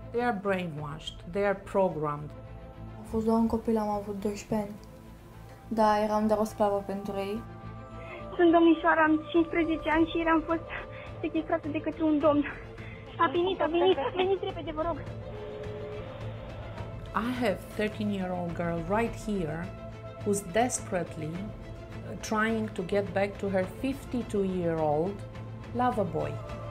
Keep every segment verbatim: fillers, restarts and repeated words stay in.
They are brainwashed, they are programmed. Am fost doar un copil, am avut doisprezece ani. Da, eram doar o sclavă pentru ei. Sunt domnișoara, am cincisprezece ani și eram fost sechestrată de către un domn. A venit, a venit, veniți repede, vă rog. I have a thirteen-year-old girl right here who's desperately trying to get back to her fifty-two-year-old lover boy.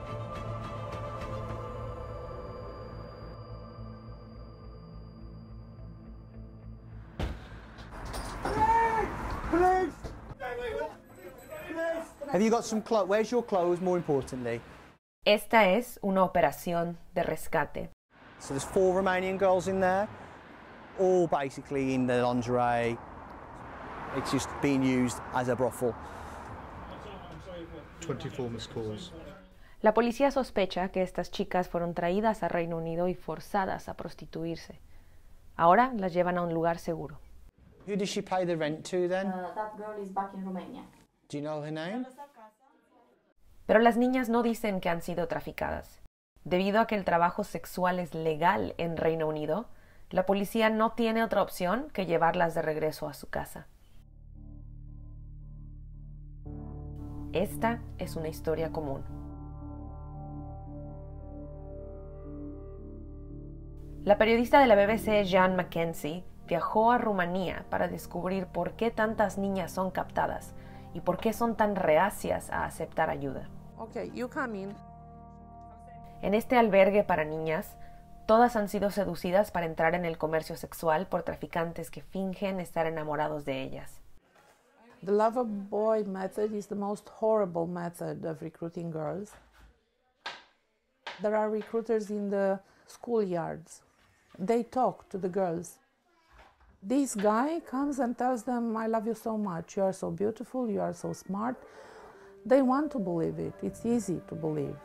Have you got some clothes? Where's your clothes, more importantly? Esta es una operación de rescate. So there's four Romanian girls in there, all basically in the lingerie. It's just being used as a brothel. twenty-four missed calls. La policía sospecha que estas chicas fueron traídas a Reino Unido y forzadas a prostituirse. Ahora las llevan a un lugar seguro. Who does she pay the rent to then? Uh, that girl is back in Romania. Do you know her name? Pero las niñas no dicen que han sido traficadas. Debido a que el trabajo sexual es legal en Reino Unido, la policía no tiene otra opción que llevarlas de regreso a su casa. Esta es una historia común. La periodista de la B B C, Jean Mackenzie, viajó a Rumanía para descubrir por qué tantas niñas son captadas y por qué son tan reacias a aceptar ayuda. Okay, you come in. En este albergue para niñas, todas han sido seducidas para entrar en el comercio sexual por traficantes que fingen estar enamorados de ellas. The lover boy method is the most horrible method of recruiting girls. There are recruiters in the schoolyards. They talk to the girls. This guy comes and tells them, I love you so much, you are so beautiful, you are so smart. They want to believe it. It's easy to believe.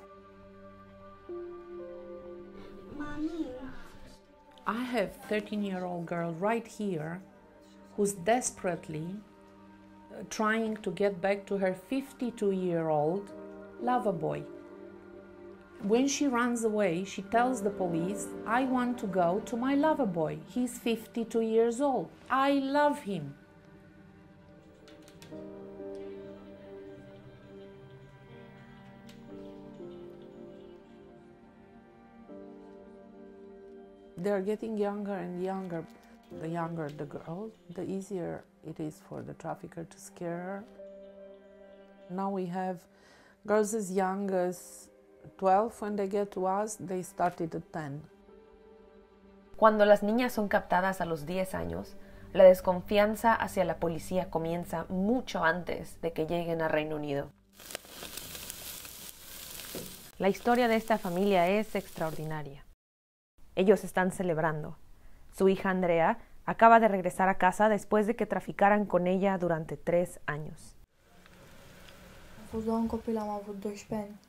I have a thirteen-year-old girl right here who's desperately trying to get back to her fifty-two-year-old lover boy. When she runs away, she tells the police, I want to go to my lover boy. He's fifty-two years old. I love him. They're getting younger and younger. The younger the girl, the easier it is for the trafficker to scare her. Now we have girls as young as twelve. When they get to us, they started at ten. Cuando las niñas son captadas a los diez años, la desconfianza hacia la policía comienza mucho antes de que lleguen a Reino Unido. La historia de esta familia es extraordinaria. Ellos están celebrando. Su hija Andrea acaba de regresar a casa después de que traficaran con ella durante tres años. Am fost doar un copil, am avut doisprezece ani.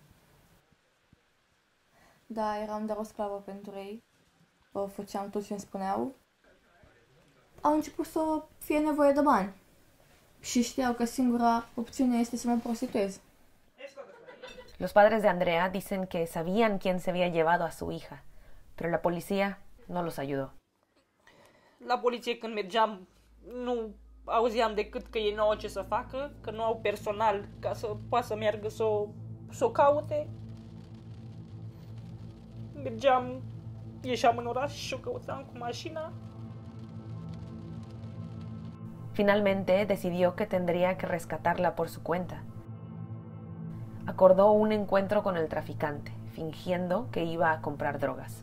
Da, eram doar o sclavă pentru ei. Făceam tot ce îmi spuneau. Au început să fie nevoie de bani. Și știau că singura opțiune este să mă prostituez. Los padres de Andrea dicen que sabían quién se había llevado a su hija, pero la policía no los ayudó. La poliție când mergeam nu auzeam decât că ei nu au ce să facă, că nu au personal ca să poată să meargă să o, să o caute. Mergeam, ieșeam în oraș și o căutam cu mașina. Finalmente decidió que tendría que rescatarla por su cuenta. Acordó un encuentro con el traficante, fingiendo que iba a comprar drogas.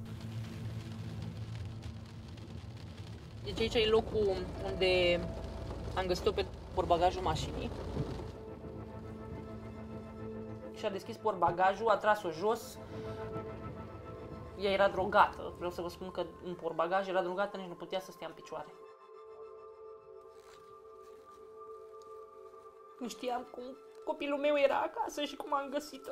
Deci aici e locul unde am găsit-o pe portbagajul mașinii. Și a deschis portbagajul, a tras-o jos. Ea era drogată. Vreau să vă spun că în portbagaj era drogată, nici nu putea să stea în picioare. Nu știam cum copilul meu era acasă și cum am găsit-o.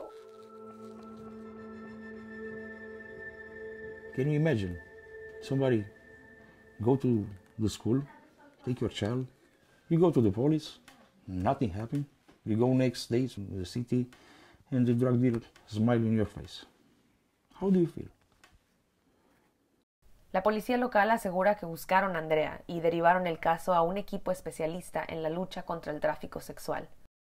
Can you imagine somebody go to the school, take your child, you go to the police, nothing happened. You go next day to the city and the drug dealer smile in your face. How do you feel? La policía local asegura que buscaron a Andrea y derivaron el caso a un equipo especialista en la lucha contra el tráfico sexual.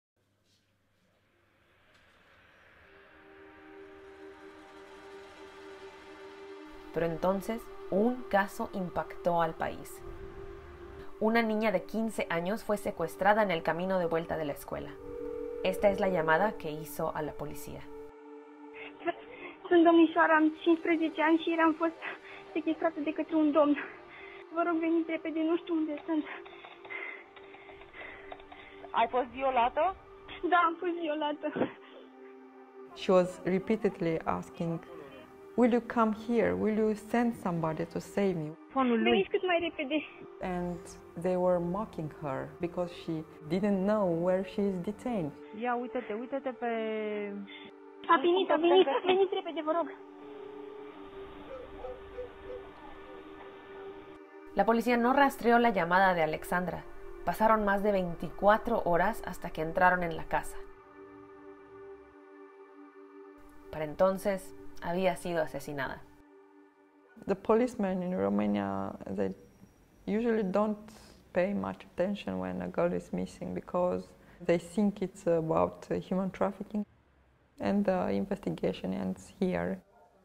Pero entonces, un caso impactó al país. Una niña de quince años fue secuestrada en el camino de vuelta de la escuela. Esta es la llamada que hizo a la policía. Sunt domnișoara, am cincisprezece ani și eram fost sechestrată de către un domn. Vă rog, veniți repede, nu știu unde sunt. Ai fost violată? Da, am fost violată. She was repeatedly asking, will you come here? Will you send somebody to save me? Veniți cât mai repede. And they were mocking her because she didn't know where she is detained. Ia, uite-te, uite-te pe... A venit, a venit, veniți repede, vă rog. La policía no rastreó la llamada de Alexandra. Pasaron más de veinticuatro horas hasta que entraron en la casa. Para entonces, había sido asesinada. The policemen in Romania, they usually don't pay much attention when a girl is missing because they think it's about human trafficking, and the investigation ends here.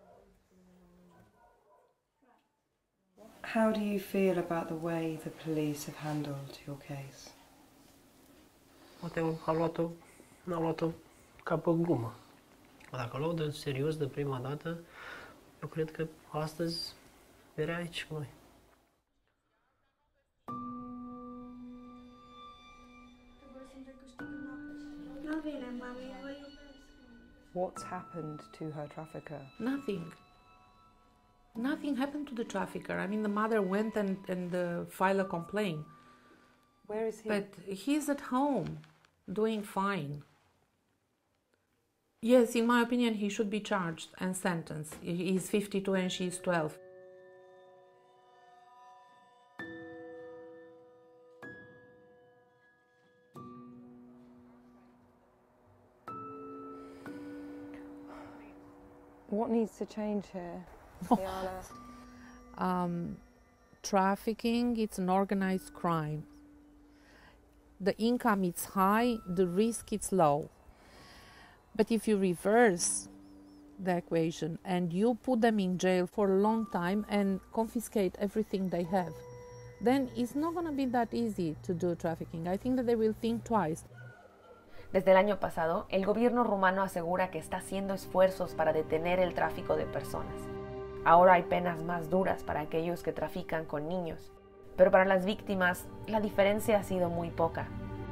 How do you feel about the way the police have handled your case? Poate a luat-o, n-a luat-o ca pe glumă. Dacă o luau de serios de prima dată, eu cred că astăzi era aici cu noi. What's happened to her trafficker? Nothing. Nothing happened to the trafficker. I mean, the mother went and, and uh, filed a complaint. Where is he? But he's at home, doing fine. Yes, in my opinion, he should be charged and sentenced. He's fifty-two and she's twelve. What needs to change here, Diana? Um, trafficking, it's an organized crime. The income is high, the risk is low. But if you reverse the equation and you put them in jail for a long time and confiscate everything they have, then it's not going to be that easy to do trafficking. I think that they will think twice. Desde el año pasado, el gobierno rumano asegura que está haciendo esfuerzos para detener el tráfico de personas. Ahora hay penas más duras para aquellos que trafican con niños, pero para las víctimas la diferencia ha sido muy poca.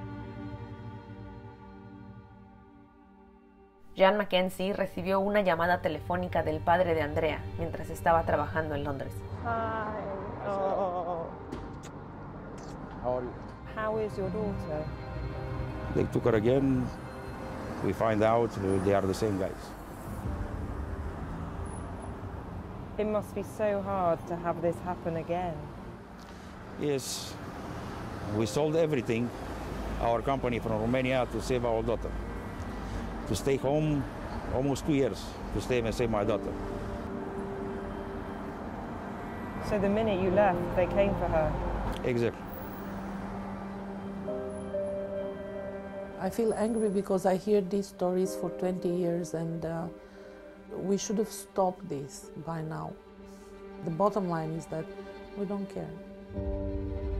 Jan Mackenzie recibió una llamada telefónica del padre de Andrea mientras estaba trabajando en Londres. Hi. Oh. How are you? How is your daughter? They took her again. We find out uh, they are the same guys. It must be so hard to have this happen again. Yes, we sold everything, our company from Romania, to save our daughter. To stay home almost two years, to stay and save my daughter. So the minute you left, they came for her? Exactly. I feel angry because I hear these stories for twenty years and uh, we should have stopped this by now. The bottom line is that we don't care.